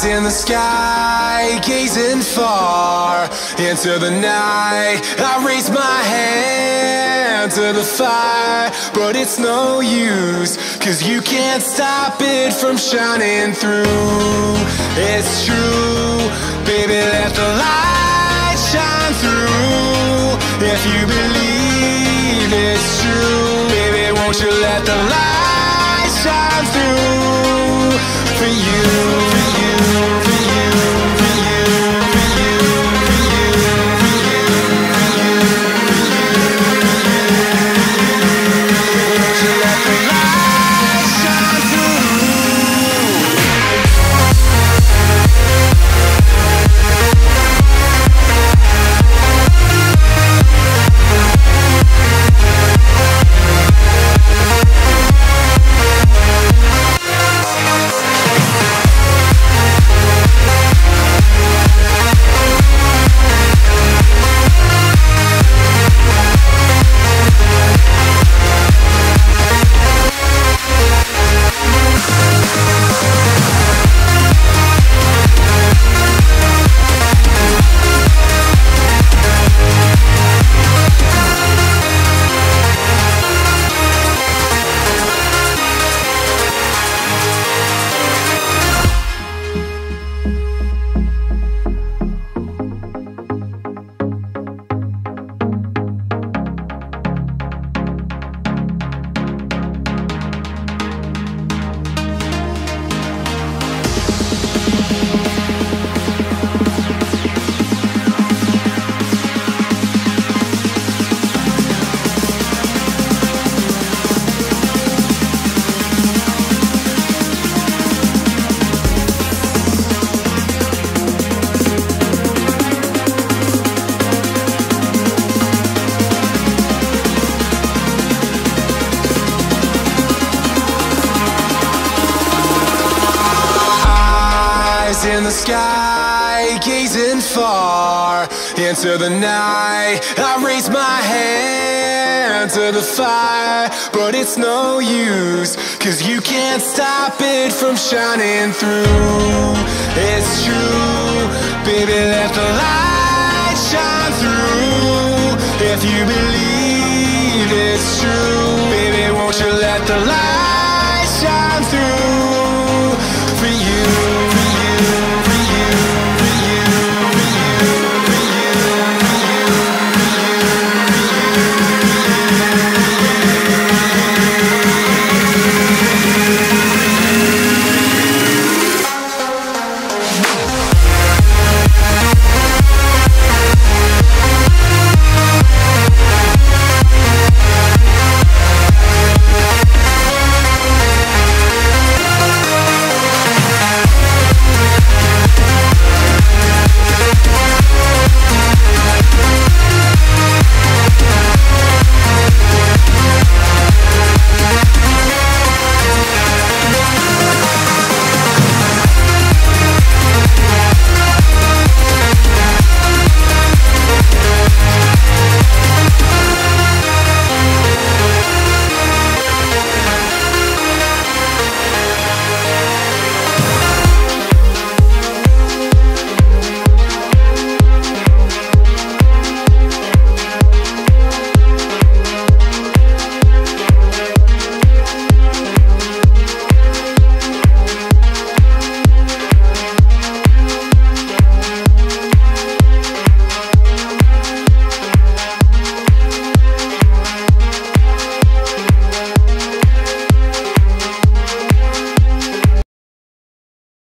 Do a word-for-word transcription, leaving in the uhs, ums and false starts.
Eyes in the sky, gazing far into the night. I raise my hand to the fire, but it's no use, 'cause you can't stop it from shining through. It's true, baby, let the light shine through. If you believe it's true, baby, won't you let the light shine through for you, for you, for you, for you, for you, for you, for you, for you, won't you let the light shine through? In the sky, gazing far into the night. I raise my hand to the fire, but it's no use, 'cause you can't stop it from shining through. It's true, baby, let the light shine through. If you believe it's true, baby, won't you let the light